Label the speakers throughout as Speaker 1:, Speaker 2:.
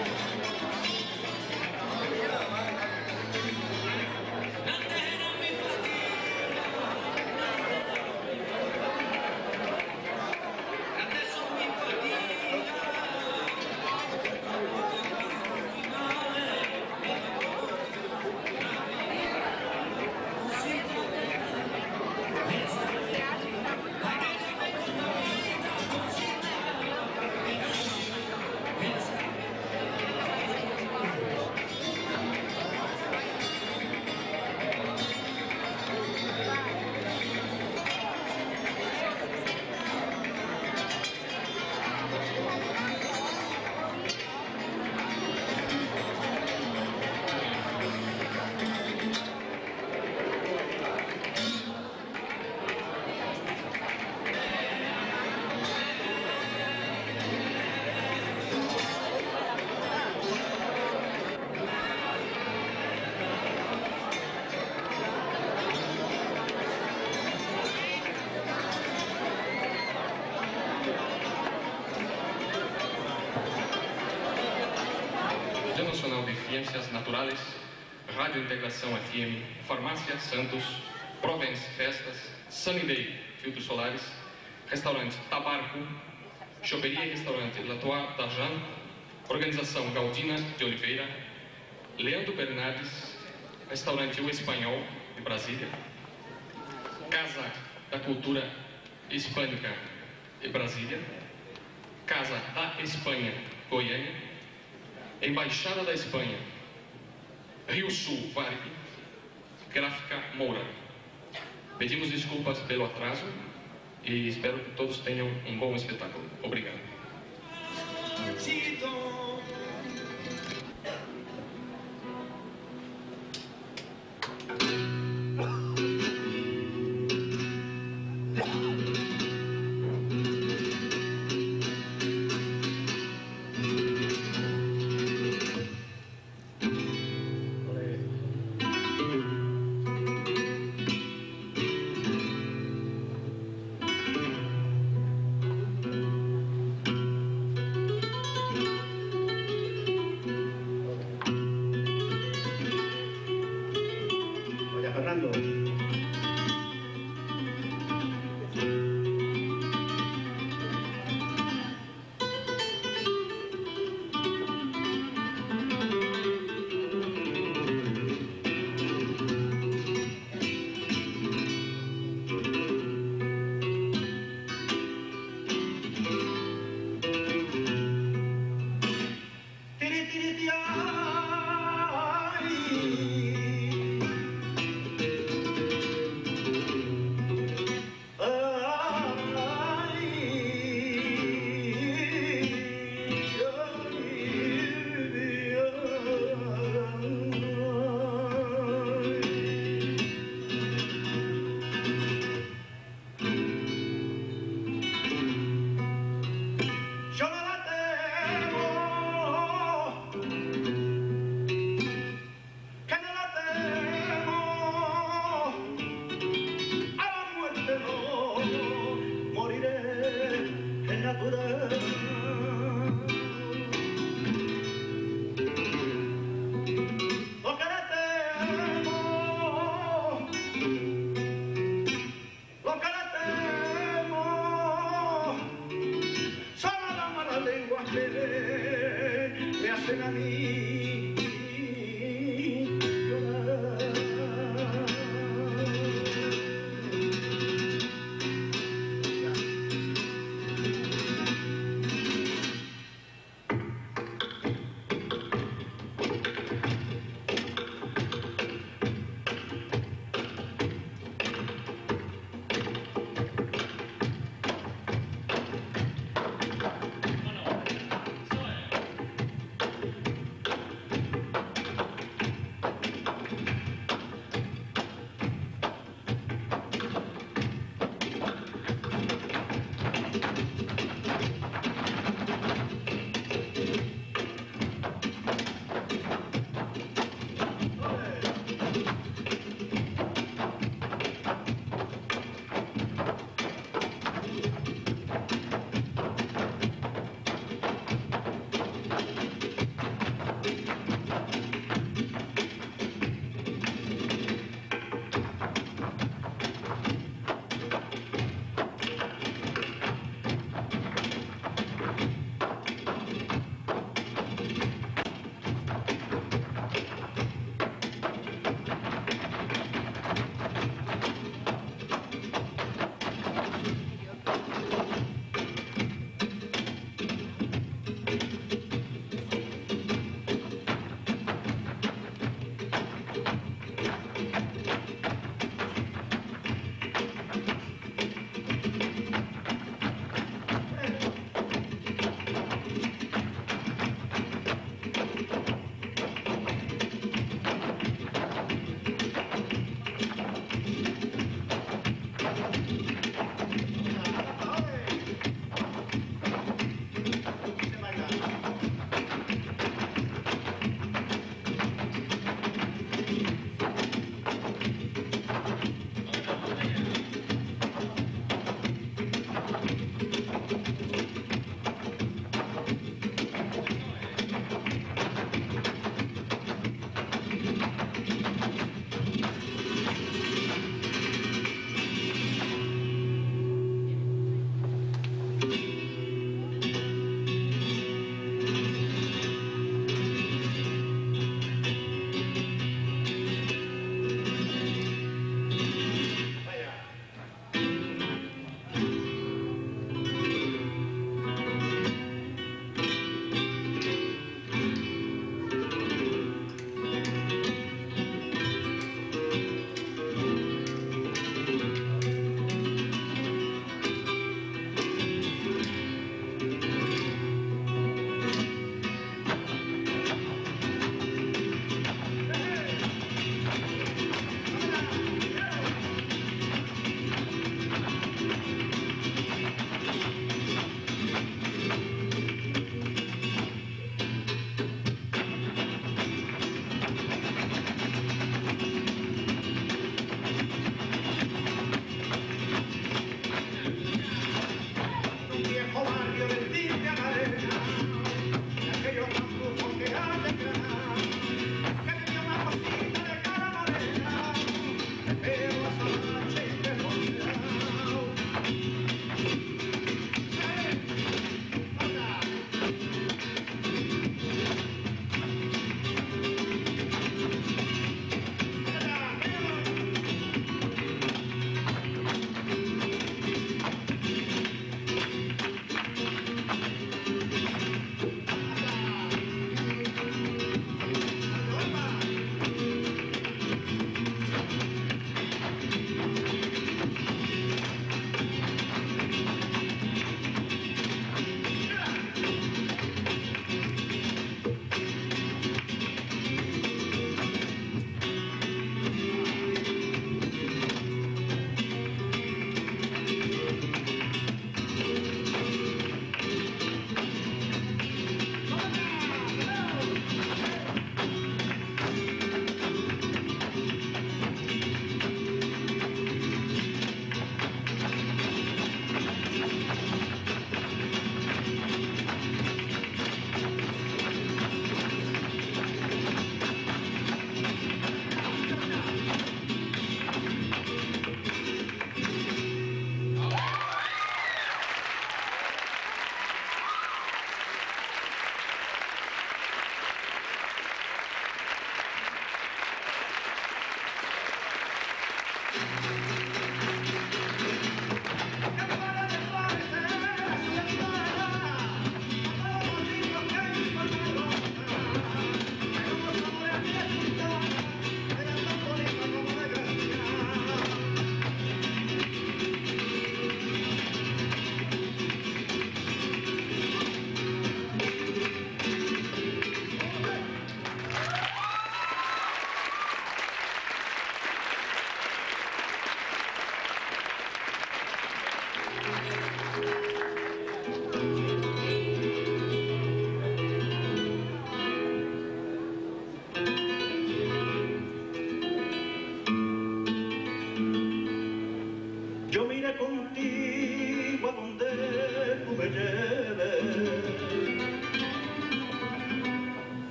Speaker 1: Nacional de Ciências Naturais, Rádio Integração FM, Farmácia Santos, Provence Festas, Sunnyday Filtros Solares, Restaurante Tabarco, Choperia e Restaurante Latois d'Argent, Organização Galdina de Oliveira, Leandro Bernardes, Restaurante O Espanhol de Brasília, Casa da Cultura Hispânica de Brasília, Casa da Espanha, Goiânia, Embaixada da Espanha, Rio Sul, Varg, Gráfica Moura. Pedimos desculpas pelo atraso e espero que todos tenham um bom espetáculo. Obrigado.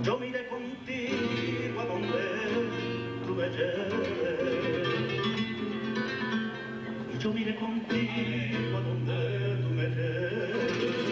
Speaker 2: Yo me iré contigo a donde tú me lleves. Yo me iré contigo a donde tú me lleves.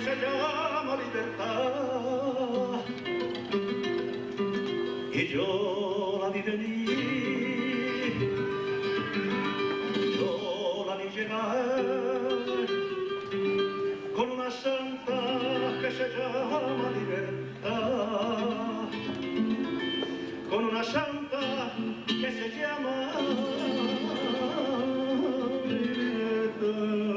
Speaker 2: se llama libertad. Y yo la vi venir, yo la vi llegar, con una santa que se llama libertad, con una santa que se llama libertad.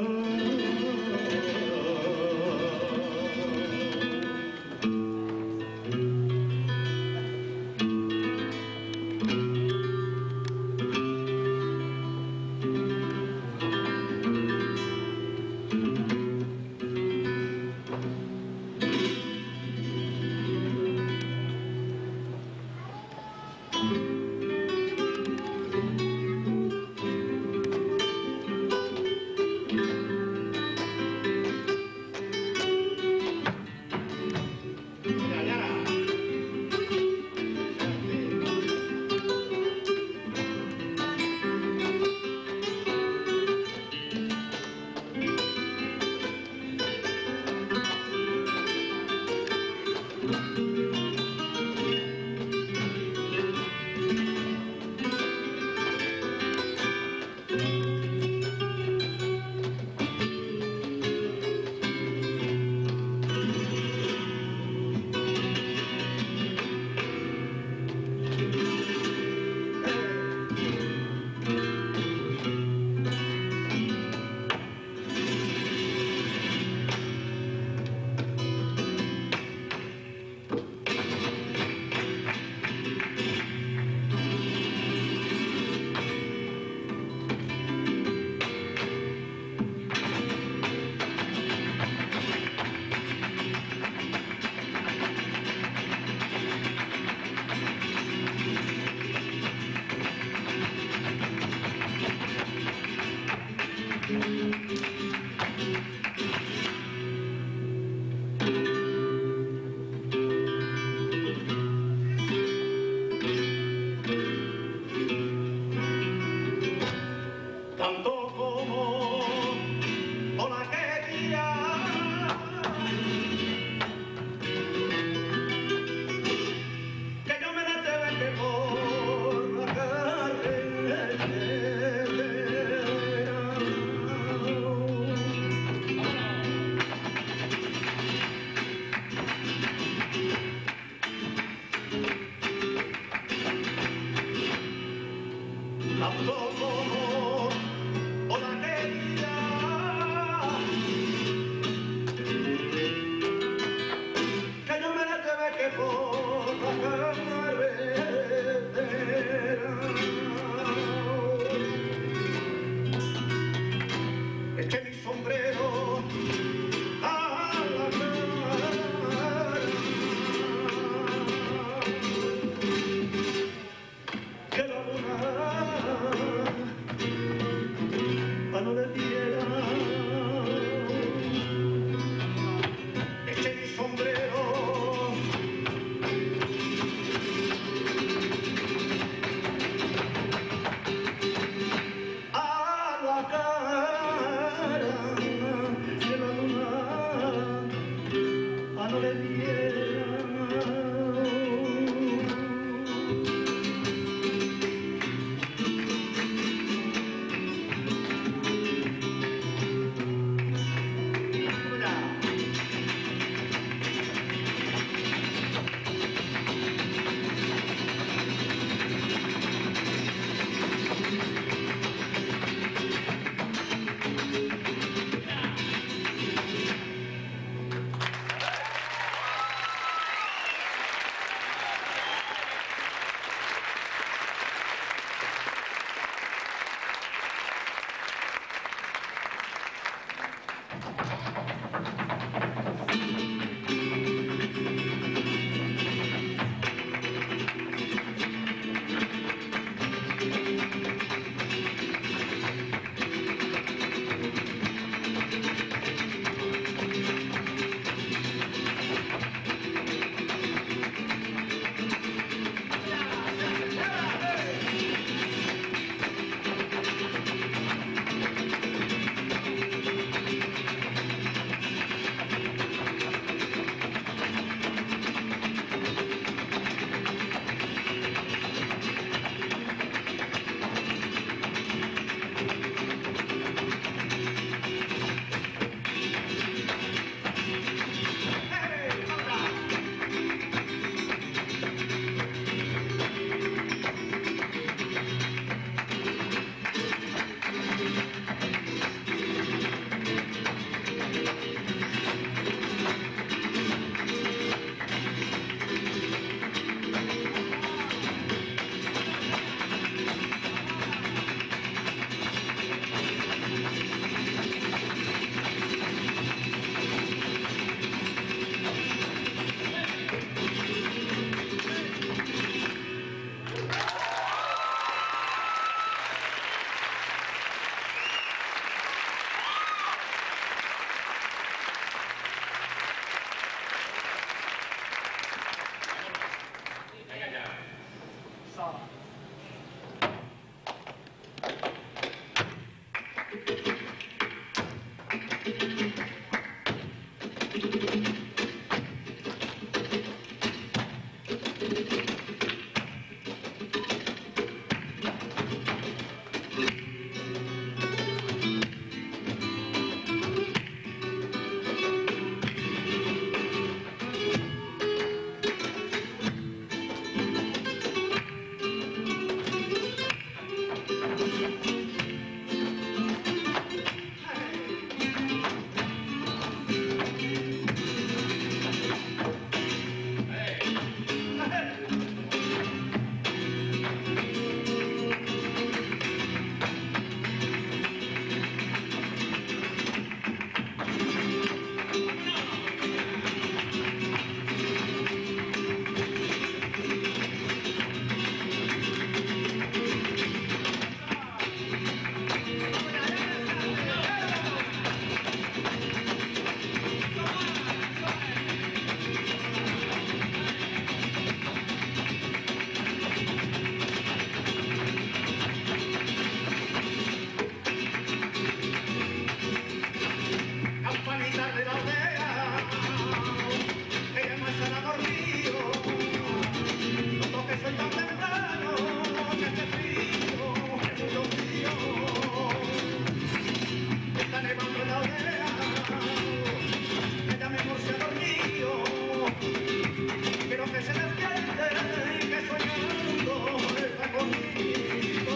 Speaker 2: levanto en la aldea, ella mejor se ha dormido, quiero que se despierte y que soñando está conmigo.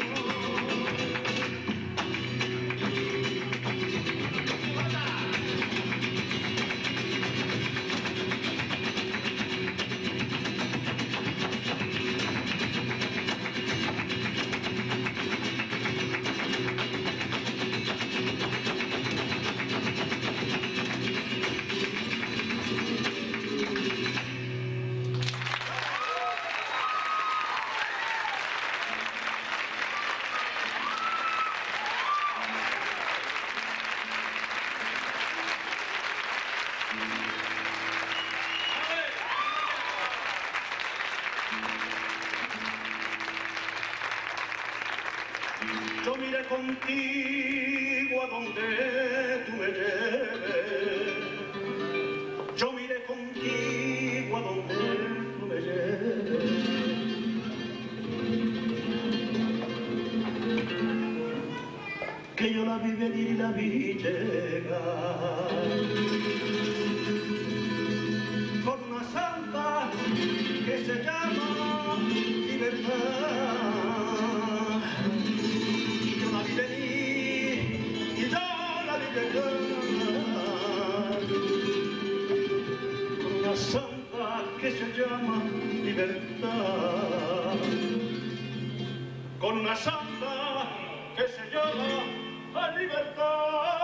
Speaker 2: Yo miré contigo a donde tú me lleves. Yo miré contigo a donde tú me lleves. Que yo la vi venir y la vi llegar. Con una santa que se llama libertad. Con una santa que se llama libertad, con una santa que se llama libertad.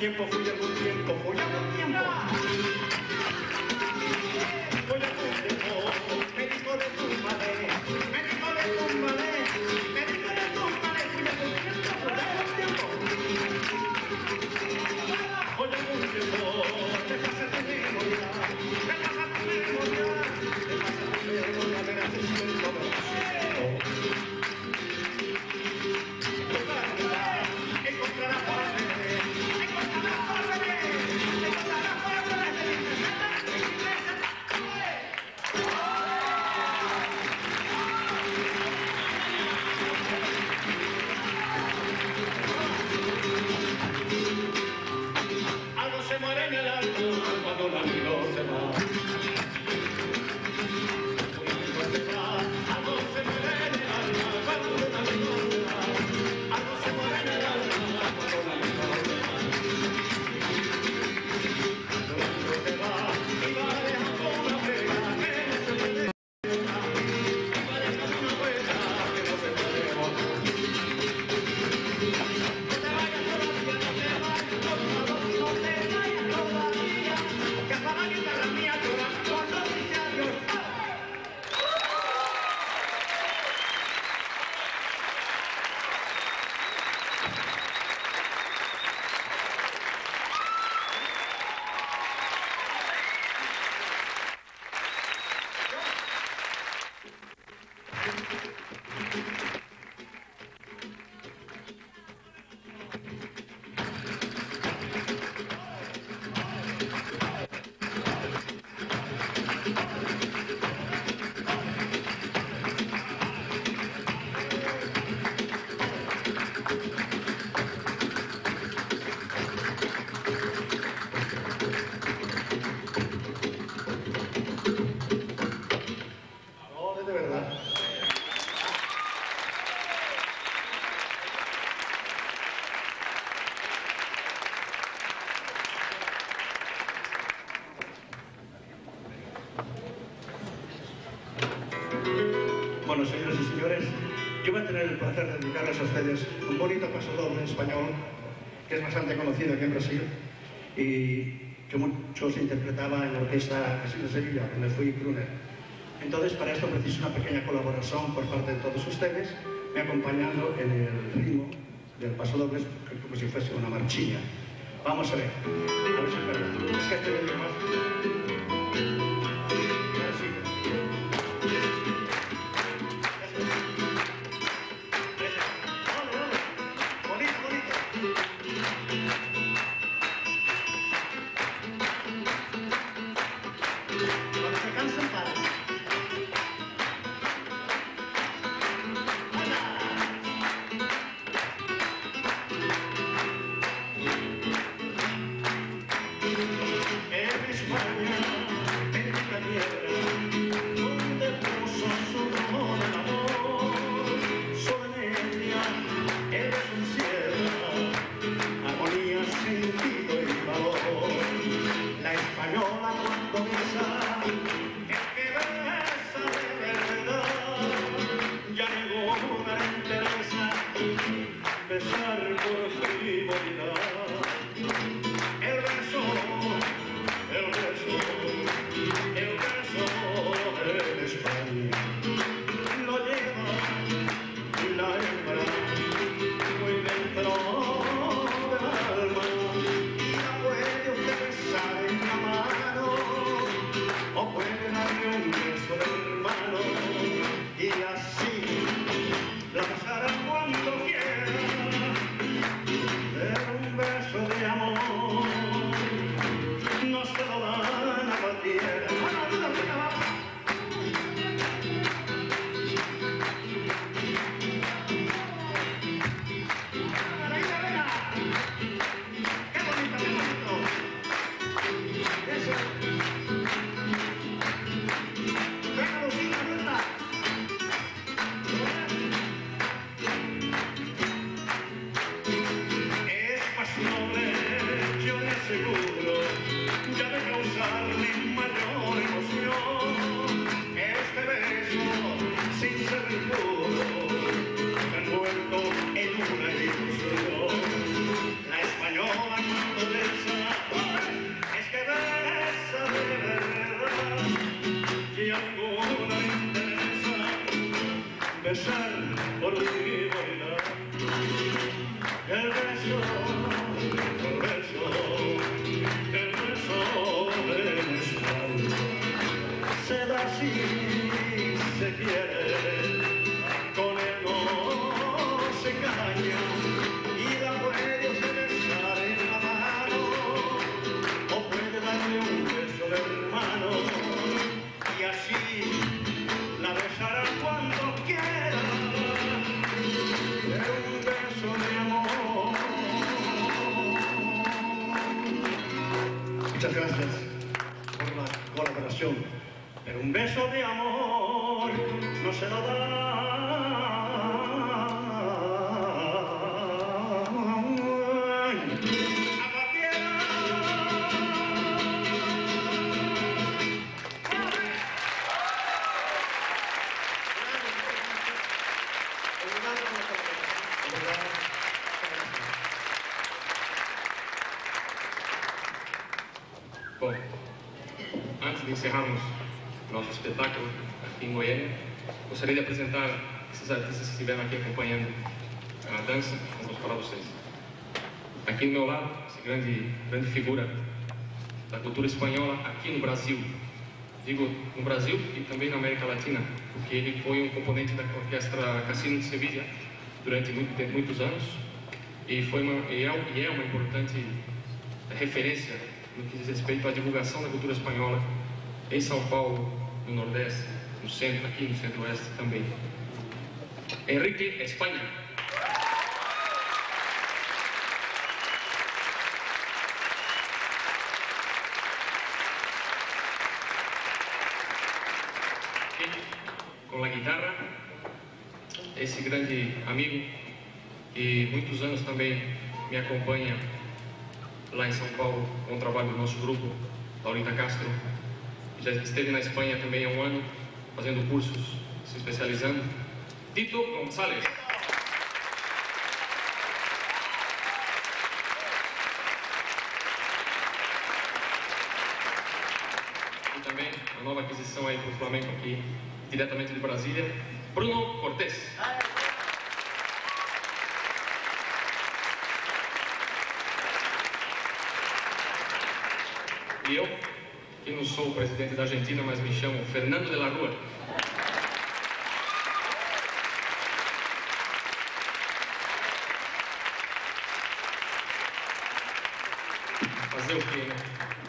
Speaker 2: tiempo, fui algún tiempo, fui algún tiempo. Fui algún tiempo, médico de tu madre, médico de tu madre, médico de tu madre, fui algún tiempo, fui algún tiempo. Fui algún tiempo, te pasa tu memoria, te pasa tu memoria, te pasa tu memoria, verás el tiempo de los encontrarás por el encontrarás por el encontrarás por el algo se muere en el alma cuando un amigo se va. Algo se muere en el alma cuando un amigo se va. Algo se muere en el alma cuando un amigo se va. Cuando un amigo se va y va dejando una huella que no se puede borrar. Y va dejando una huella que no se puede borrar. No te vayas todavía, no te vayas todavía, no te vayas todavía, que hasta la guitarra mía llora cuando dice adiós. De verdad. Bueno, señoras y señores, yo voy a tener el placer de dedicarles a ustedes un bonito pasodoble en español que es bastante conocido aquí en Brasil y que muchos interpretaban en la orquesta Casino de Sevilla, donde fui crooner. Entonces, para esto preciso una pequeña colaboración por parte de todos ustedes, me acompañando en el ritmo del pasodoble, como si fuese una marchilla. Vamos a ver si es verdad. Es que este vídeo más... Cuando se cansan, para. En España, en esta tierra, donde puso su rumor el amor, solemnia, eres un cierra, armonía, sentido y valor. La española cuando besa, es que besa de verdad, ya ninguna le interesa besar por frivolidad. El beso en España lo lleva la hembra muy dentro del alma y la puede usted besar en la mano o puede darle un beso de hermano y así la besará cuando quiera. besar por ti bailar. El beso de mezcal se da si se quiere, con él no se engaña, y la puede usted besar en la mano, o puede darle un beso de hermano, y así la besará cuando quiera, pero un beso de amor. Muchas gracias por la colaboración, pero un beso de amor no se lo da.
Speaker 1: Bom, antes de encerrarmos nosso espetáculo aqui em Goiânia, gostaria de apresentar esses artistas que estiveram aqui acompanhando a dança, como vou falar para vocês. Aqui do meu lado, essa grande figura da cultura espanhola aqui no Brasil. Digo no Brasil e também na América Latina, porque ele foi um componente da orquestra Casino de Sevilha durante muitos anos e é uma importante referência no que diz respeito à divulgação da cultura espanhola em São Paulo, no Nordeste, no centro, aqui no Centro-Oeste também. Enrique Espanha. Com a guitarra, esse grande amigo e muitos anos também me acompanha lá em São Paulo com o trabalho do nosso grupo, Laurita Castro. Já esteve na Espanha também há um ano, fazendo cursos, se especializando. Tito González. E também a nova aquisição aí para o Flamengo aqui, diretamente de Brasília, Bruno Cortés. E eu, que não sou o presidente da Argentina, mas me chamo Fernando de la Rua. Fazer o quê, né?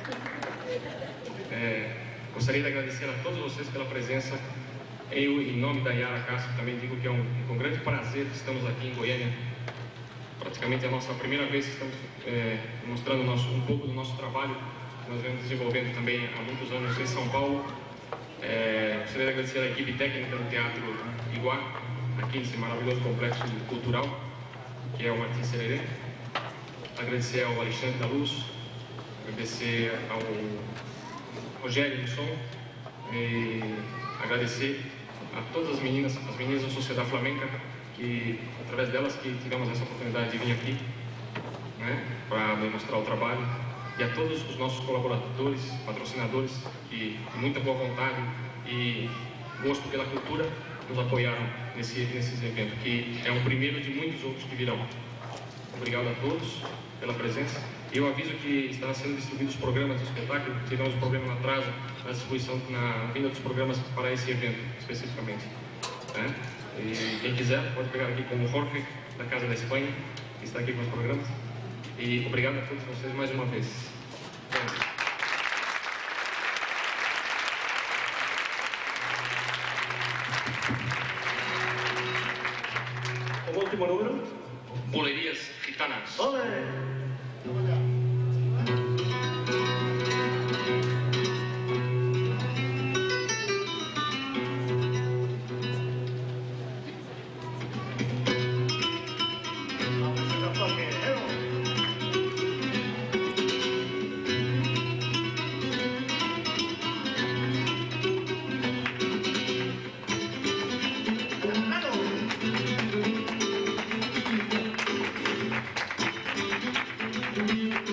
Speaker 1: Gostaria de agradecer a todos vocês pela presença. Eu, em nome da Yara Castro, também digo que é um grande prazer que estamos aqui em Goiânia. Praticamente é a nossa primeira vez que estamos mostrando um pouco do nosso trabalho que nós vemos desenvolvendo também há muitos anos em São Paulo. Gostaria de agradecer a equipe técnica do Teatro Iguá, aqui nesse maravilhoso complexo cultural, que é o Martins Sererê. Agradecer ao Alexandre da Luz, agradecer ao Rogério do Som, e agradecer a todas as meninas da Sociedade Flamenca, que através delas que tivemos essa oportunidade de vir aqui, né, para demonstrar o trabalho. E a todos os nossos colaboradores, patrocinadores, que de muita boa vontade e gosto pela cultura nos apoiaram nesses eventos, que é o primeiro de muitos outros que virão. Obrigado a todos pela presença. Eu aviso que estarão sendo distribuídos os programas do espetáculo, tivemos um problema no atraso na distribuição, na vinda dos programas para esse evento, especificamente. Né? E quem quiser pode pegar aqui com o Jorge, da Casa da Espanha, que está aqui com os programas. E obrigado a todos vocês mais uma vez.
Speaker 2: O último número.
Speaker 1: Bulerías Gitanas.
Speaker 2: ¡Ole! Claro.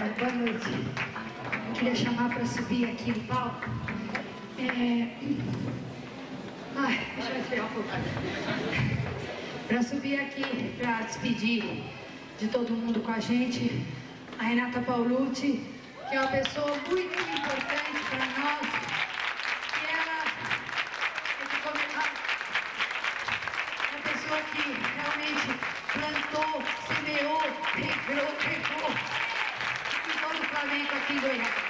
Speaker 3: Boa noite. Eu queria chamar para subir aqui no palco. Deixa eu esperar um pouco. Para subir aqui, para despedir de todo mundo com a gente, a Renata Paulucci, que é uma pessoa muito importante para nós. E ela é uma pessoa que realmente plantou, semeou, regou em todo o Flamengo aqui em Goiás.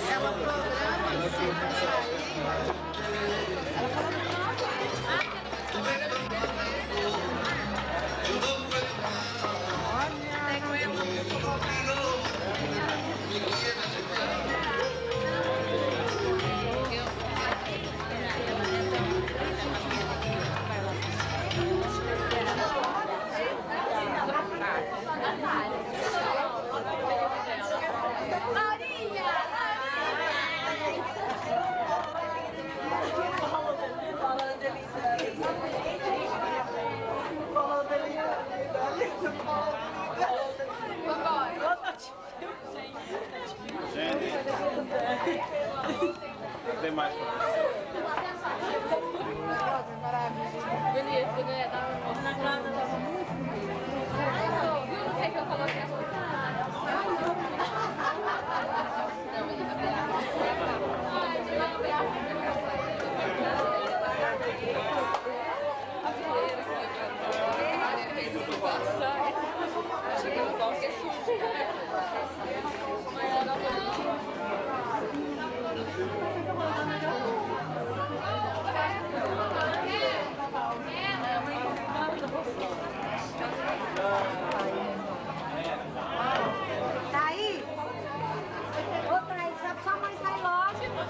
Speaker 4: Ela programa
Speaker 5: Tem mais pra você.
Speaker 4: bonito, né? Na grada tava muito bonito. Viu no que eu coloquei a roupa?
Speaker 6: Tá aí? Outra aí, sua mãe sai logo.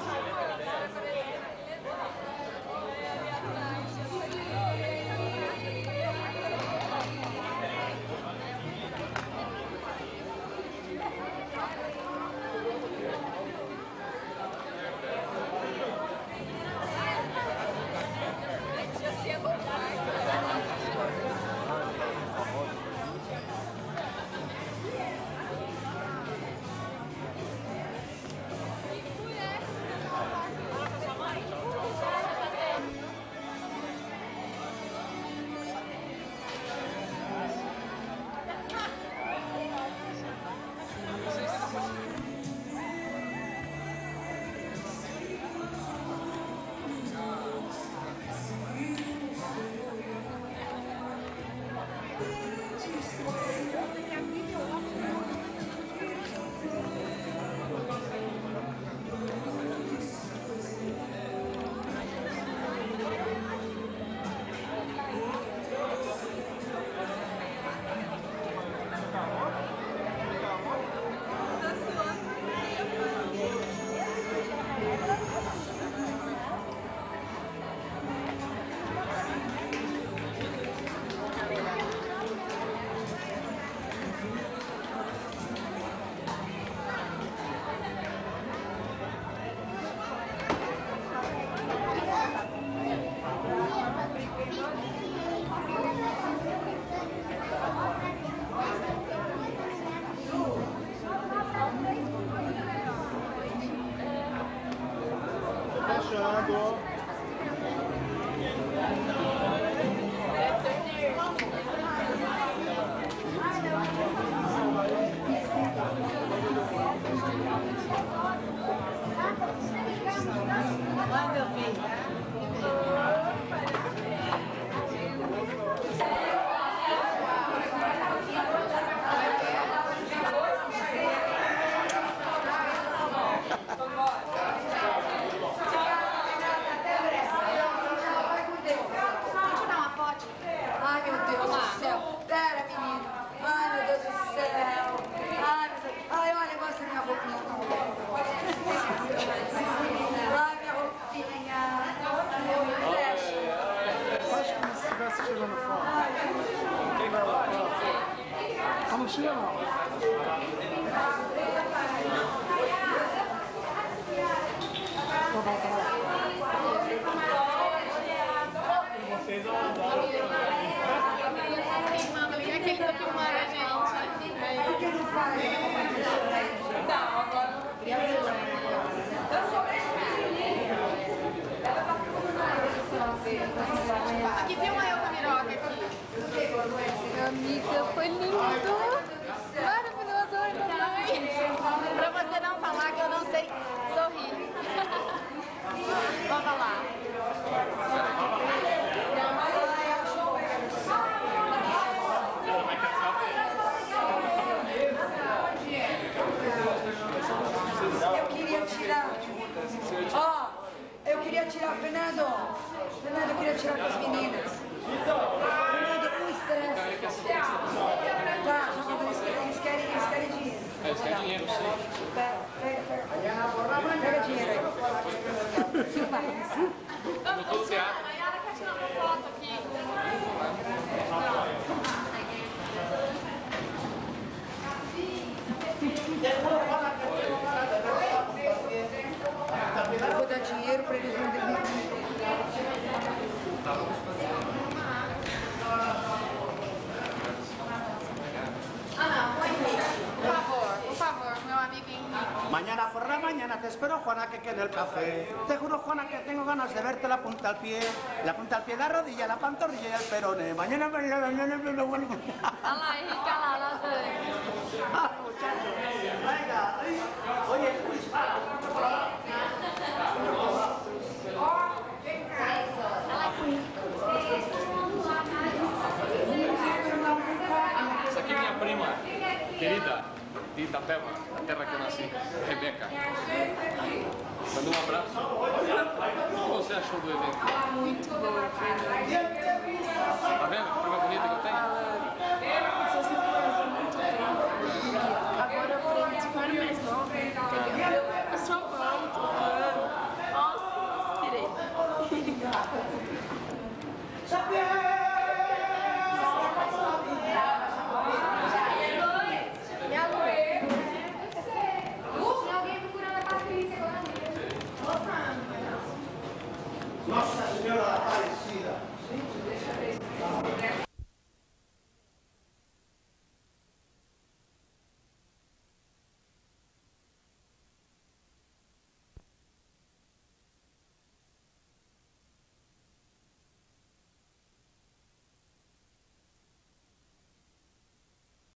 Speaker 5: Fechando.
Speaker 6: Vai, meu filho.
Speaker 3: Ai, meu Deus do céu. Pera, menino. Ai, meu Deus do céu. Ai, meu Deus. Ai, olha, mostra minha roupinha. Ai, minha roupinha.
Speaker 5: Faz como se estivesse tirando foto. Quem vai lá? Ah, não tira não. Tá bom, tá bom. Vocês vão andar.
Speaker 4: É que ele tá filmando a gente.
Speaker 3: Por que não faz?
Speaker 4: Tá, agora. Aqui, filma eu com a miroca aqui. Amiga, foi lindo. Maravilhoso, olha. Pra você não falar que eu não sei sorrir. Vamos lá.
Speaker 6: Eu
Speaker 3: eu queria tirar. Ó, eu queria tirar, Fernando, eu queria tirar com as meninas. Fernando, o estresse. Tá, eles querem dinheiro.
Speaker 1: Eles querem dinheiro, sim.
Speaker 3: Pega dinheiro aí.
Speaker 1: No todo teatro.
Speaker 4: A Yara quer tirar uma foto aqui.
Speaker 3: Eu vou dar dinheiro para eles não dormirem.
Speaker 4: Por favor, meu amigo Henrique.
Speaker 7: Mañana por la mañana te espero, Juana, que quede el café. Te juro, Juana, que tengo ganas de verte la punta al pie, la rodilla, la pantorrilla y el perone. Mañana.
Speaker 4: Olha lá, Henrique, olha lá, lasanha.
Speaker 7: Ah, muchacho. Venga, oye, Luis, para.
Speaker 1: Essa aqui é minha prima querida de Itapeva, a terra que eu nasci, Rebeca. Manda um abraço. O que você achou do evento?
Speaker 4: Muito boa, Fernando.
Speaker 1: Tá vendo que prima bonita que eu tenho?
Speaker 4: Você sempre faz muito bem. Agora eu aprendi com a mais nova, entendeu? Eu sou bom, tocando. Nossa, inspirei. Minha mãe. Tinha alguém procurando a Patrícia agora.
Speaker 7: Nossa Senhora Aparecida.